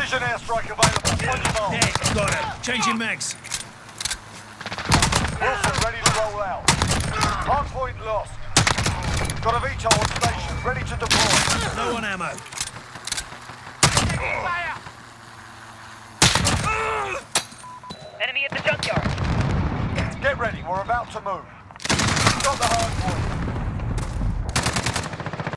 Precision airstrike available. On your mark. Yeah, got it. Changing mags. Wilson ready to roll out. Hardpoint lost. Got a VTOL on station, ready to deploy. Low on ammo. Fire! Enemy at the junkyard. Get ready, we're about to move. Got the hardpoint.